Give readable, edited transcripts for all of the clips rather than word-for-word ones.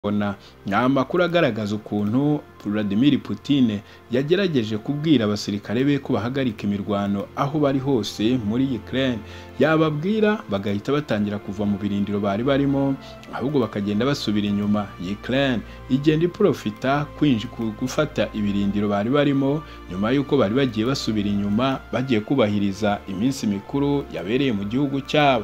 Ni amakuru agaragaza ukuntu Vladimir Putin yagerageje kubwira abasirikare be ko bahagarika imirwano aho bari hose muri Ukraine, yababwira bagahita batangira kuva mu birindiro bari barimo, ahubwo bakagenda basubira inyuma. Ukraine igenda iprofita gufata ibirindiro bari barimo nyuma y'uko bari bagiye basubira inyuma, bagiye kubahiriza iminsi mikuru yabereye mu gihugu cyabo.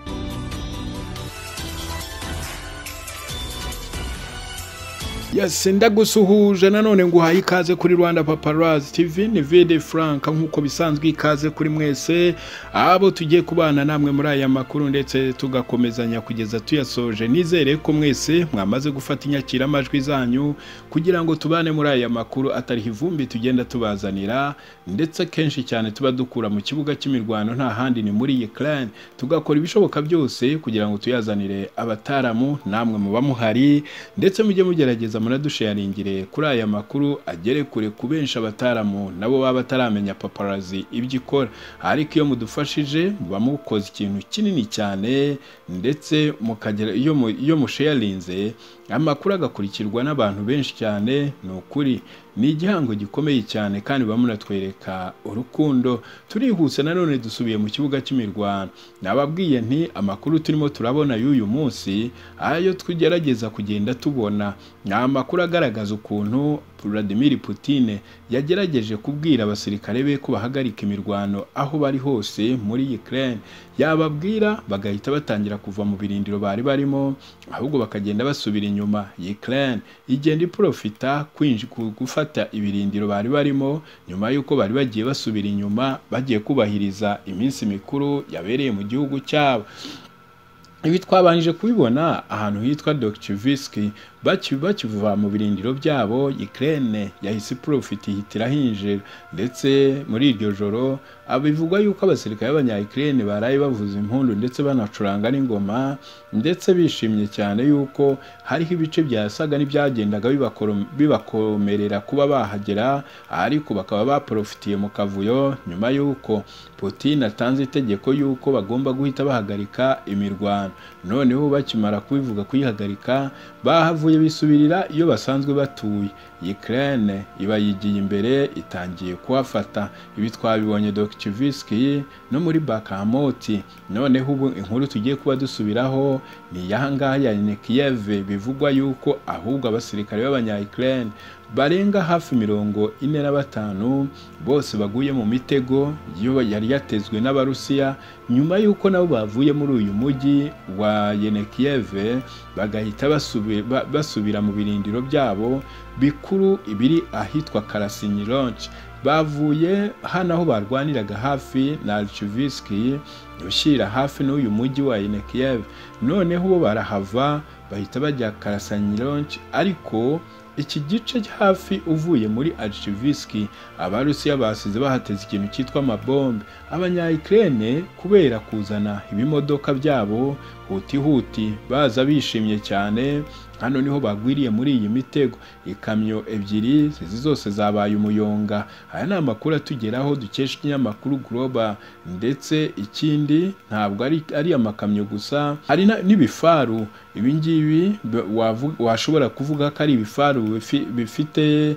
Ndagusuhuje nanone nguhaye ikaze kuri Rwanda Paparazzi TV, ni Vede Frank nkuko bisanzwe, ikaze kuri mwese abo tugiye kubana namwe muri aya makuru ndetse tugakomezanya kugeza tuyasoje. Nizere ko mwese mwamaze gufata inyakira amajwi zanyu kugira ngo tubane muri aya makuru atari ivumbi tugenda tubazanira, ndetse kenshi cyane tuba dukura mu kibuga cy'imirwano nta handi ni muri Ukraine, tugakora ibishoboka byose kugira ngo tuyazanire abataramu namwe muba muhari, ndetse mujye mugerageza muradusharingire kuri aya makuru agere kure ku benshi abataramu nabo baba bataramenya Paparazzi ibyo ikora. Ariko iyo mudufashije muba mukoze ikintu kinini cyane, ndetse mukagera iyo musharinze amakuru agakurikirwa n'abantu benshi cyane, ni ukuri ni igihango gikomeye cyane kandi bamunatwereka urukundo. Turihuse nanone dusubiye mu kibuga cy'imirwano, nababwiye nti amakuru turimo turabona y'uyu munsi ayo tugerageza kugenda tubona, ni amakuru agaragaza ukuntu Vladimir Putin yagerageje kubwira abasirikare be ko bahagarika imirwano aho bari hose muri Ukraine, yababwira bagahita batangira kuva mu birindiro bari barimo, ahubwo bakagenda basubira inyuma. Ukraine igenda iprofita gufata ibirindiro bari barimo nyuma y'uko bari bagiye basubira inyuma, bagiye kubahiriza iminsi mikuru yabereye mu gihugu cyabo. Ibi twabanjije kubibona ahantu hitwa Dokchivsky, bakivuva mu birindiro byabo. Ukraine yahise profit ihitira hinjira, ndetse muri iryo joro abivugwa yuko abasirikare b'abanya-Ukraine baraye bavuza impundu ndetse banacuranga n'ingoma, ndetse bishimye cyane yuko hariho ibice byasaga n'ibyagendaga bibakomerera kuba bahagera, ariko bakaba baprofitiye mu kavuyo nyuma y'uko Putin atanze itegeko yuko bagomba guhita bahagarika imirwano. Noneho bakimara kubivuga kuyihagarika, bahavuye bisubirira iyo basanzwe batuye. Ukraine iba yigiye imbere, itangiye kuhafata. Ibi twabibonye Dokchivsky no muri Bakhmut. Noneho ubu inkuru tugiye kuba dusubiraho ni yahangaha ya Kiev, bivugwa yuko ahubwo abasirikare b'abanya-Ukraine barenga hafi 45 bose baguye mu mitego yari yatezwe n'Abarusiya, nyuma y'uko nabo bavuye muri uyu mujyi wa Kiev bagahita basubira mu birindiro byabo bikuru ibiri ahitwa Krasnyronch. Bavuye hano aho barwaniraga hafi na Alchivsky ushyira hafi n'uyu mujyi wa Kiev, noneho bo barahava bahita bajya Krasnyronch. Ariko iki gice hafi uvuye muri Alchivsky Abarusiya basize bahateze ikintu cyitwa amabombe. Abanya-Ukraine kubera kuzana ibimodoka byabo huti baza bishimye cyane, hano niho bagwiriye muri iyi mitego. Ikamyo ebyiri zose zabaye umuyonga. Aya ni amakuru atugeraho dukesha ikinyamakuru Global, ndetse ikindi ntabwo ari amakamyo gusa, hari n'ibifaru. Ibi ngibi washobora kuvuga ko ari ibifaru bifite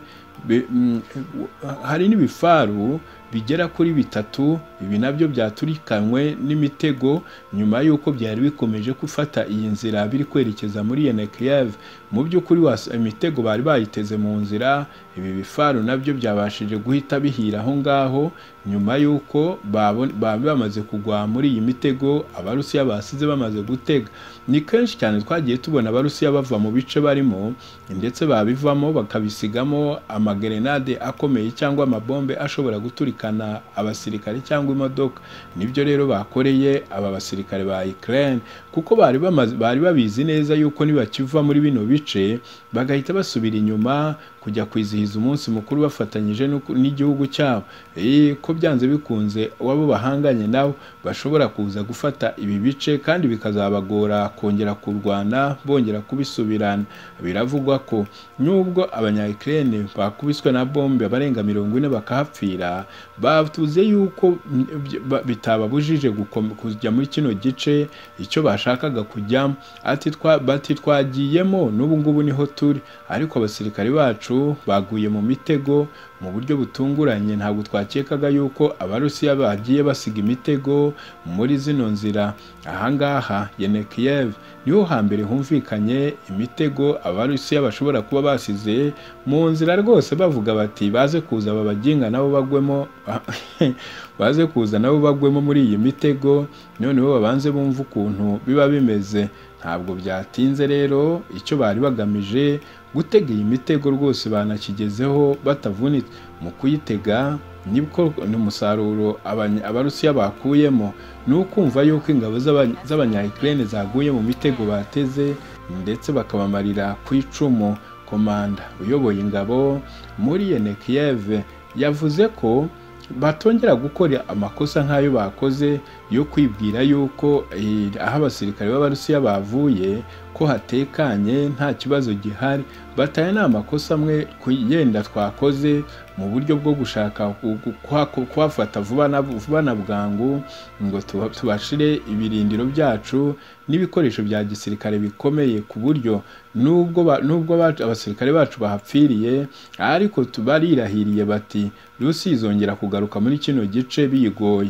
hari n'ibifaru bigera kuri 3. Ibi nabyo byaturikanywe n'imitego nyuma y'uko byari bikomeje gufata iyi nzira biri kwerekeza muri Kiev. Mu by'ukuri imitego bari bayiteze mu nzira, ibi bifaru nabyo byabashije guhita bihira aho ngaho nyuma y'uko bamaze kugwa muri iyi mitego Abarusiya basize bamaze gutega. Ni kenshi cyane twagiye tubona Abarusiya bava mu bice barimo, ndetse babivamo bakabisigamo amagerenade akomeye cyangwa amabombe ashobora guturikana abasirikare cyangwa imodoka. Nibyo rero bakoreye aba basirikare ba Ukraine, kuko bari babizi neza yuko nibakiva muri bino bice bagahita basubira inyuma kujya kwizihiza umunsi mukuru bafatanyije n'igihugu cyabo, ko byanze bikunze wabo bahanganye nabo bashobora kuza gufata ibi bice kandi bikazabagora kongera kurwana bongera kubisubirana. Biravugwa ko nubwo abanya-Ukraine bakubiswe na bombe abarenga 40 bakahapfira, bavuze yuko bitababujije kujya muri kino gice icyo bashakaga kujyamo. Ati twagiyemo n'ubu ngubu niho turi, ariko abasirikare bacu baguye mu mitego mu buryo butunguranye. Ntabwo twakekaga yuko Abarusiya bagiye basiga imitego muri zino nzira. Ahangaha Yenekiev niho hambere humvikanye imitego Abarusiya bashobora kuba basize mu nzira rwose, bavuga bati baze kuza babaginga nabo bagwemo baze kuza nabo bagwemo muri iyi mitego, noneho babanze bumva ukuntu biba bimeze. Ntabwo byatinze rero, icyo bari bagamije gutega iyi mitego rwose banakigezeho batavunitse. Mu kuyitega nibwo n'umusaruro Abarusiya bakuyemo ni ukumva yuko ingabo z'abanya-Ukraine zaguye mu mitego bateze, ndetse bakabamarira ku icumu. Komanda uyoboye ingabo muri Yenekiev yavuze ko batongera gukora amakosa nk'ayo bakoze yo kwibwira yuko aho abasirikare b'Abarusiya bavuye ko hatekanye nta kibazo gihari. Bataye n'amakosa amwe yenda twakoze mu buryo bwo gushaka kuhafata vuba na bwangu ngo tubashire ibirindiro byacu n'ibikoresho bya gisirikare bikomeye, ku buryo nubwo abasirikare bacu bahapfiriye, ariko tubarirahiriye bati Rusi izongera kugaruka muri kino gice bigoye.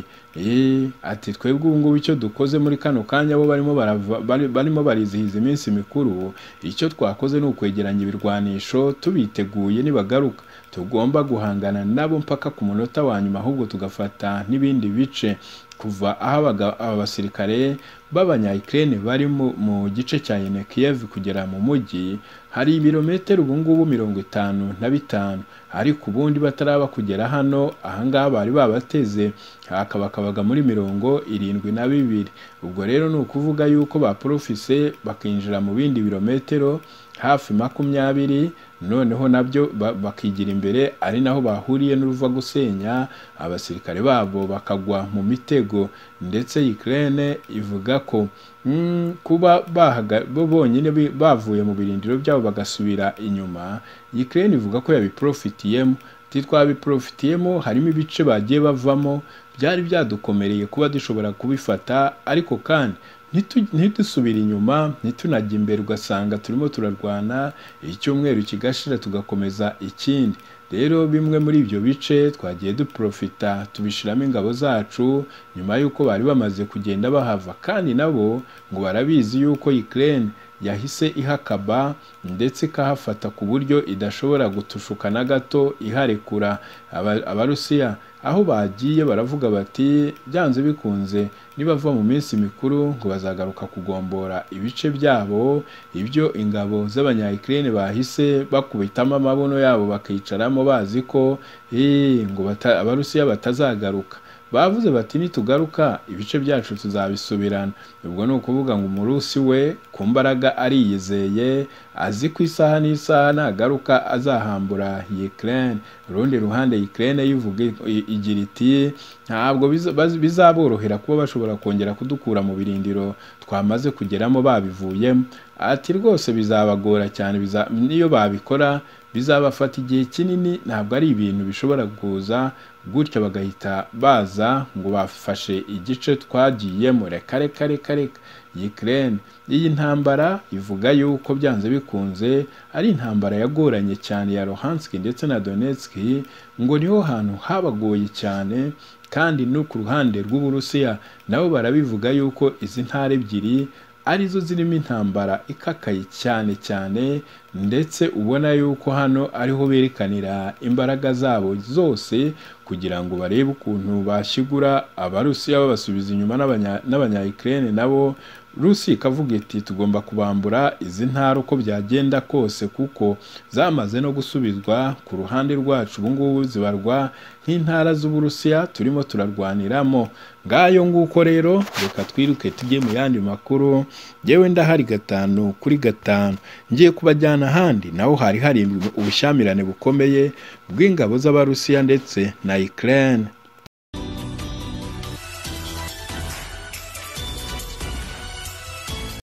Ati twebwe ubu ngubu icyo dukoze muri kano kanya bo barimo barizihiza iminsi mikuru, icyo twakoze ni ukwegeranya ibirwanisho tubiteguye nibagaruka tugomba guhangana nabo mpaka ku munota wa nyuma, ahubwo tugafata n'ibindi bice. Kuva aho aba basirikare b'abanya-Ukraine bari mu gice cya Yenekiev kugera mu mujyi hari ibirometero ubu ngubu 55, ariko ubundi bataraba kugera hano. Ahangaha bari babateze akabaga muri 72. Ubwo rero ni ukuvuga yuko baprofise bakinjira mu bindi birometero hafi 20, noneho nabyo bakigira imbere, ari naho bahuriye n'uruva gusenya abasirikare babo bakagwa mu mitego. Ndetse Ukraine ivuga ko kuba bonyine bavuye mu birindiro byabo bagasubira inyuma, Ukraine ivuga ko yabiprofitiyemo. Twabiprofitiyemo, harimo ibice bagiye bavamo byari byadukomereye kuba dushobora kubifata, ariko kandi ntidusubire inyuma, ntitunajya imbere ugasanga turimo turarwana icyumweru kigashira tugakomeza ikindi. Rero bimwe muri ibyo bice twagiye duprofita tubishiramo ingabo zacu nyuma y'uko bari bamaze kugenda bahava, kandi nabo ngo barabizi yuko Ukraine yahise ihakaba ndetse ikahafata ku buryo idashobora gutushuka na gato iharekura. Abarusiya aho bagiye baravuga bati byanze bikunze nibava mu minsi mikuru ngo bazagaruka kugombora ibice byabo, ibyo ingabo z'abanya-Ukraine bahise bakubitamo amabuno yabo bakicaramo bazi ko ngo Abarusiya batazagaruka. Bavuze bati nitugaruka ibice byacu tuzabisubirana. Ubwo ni ukuvuga ngo umurusi we ku mbaraga ariyizeye, azi ku isaha n'isaha nagaruka azahambura Ukraine. Urundi ruhande Ukraine yivuga igira iti ntabwo bizaborohera kuba bashobora kongera kudukura mu birindiro twamaze kugeramo babivuyemo. Ati rwose bizabagora cyane, niyo babikora bizabafata igihe kinini, ntabwo ari ibintu bishobora kuza gutya bagahita baza ngo bafashe igice twagiyemo. Reka Ukraine iyi ntambara ivuga yuko byanze bikunze ari intambara yagoranye cyane ya Luhansk ndetse na Donetsk, ngo niho hantu habagoye cyane. Kandi no ku ruhande rw'Uburusiya nabo barabivuga yuko izi ntara ebyiri arizo zirimo intambara ikakaye cyane, ndetse ubona yuko hano ariho berekanira imbaraga zabo zose kugira ngo barebe ukuntu bashyigura Abarusiya babasubiza inyuma n'abanya-Ukraine nabo. Rusi ikavuga iti tugomba kubambura izi ntara uko byagenda kose, kuko zamaze no gusubizwa ku ruhande rwacu. Ubu ngubu zibarwa nk'intara z'Uburusiya turimo turarwaniramo. Ngayo nguko rero, reka twiruke tujye mu yandi makuru. Yewe ndahari 5 kuri 5 ngiye kubajyana ahandi naho hari ubushyamirane bukomeye bw'ingabo z'Abarusiya ndetse na Ukraine.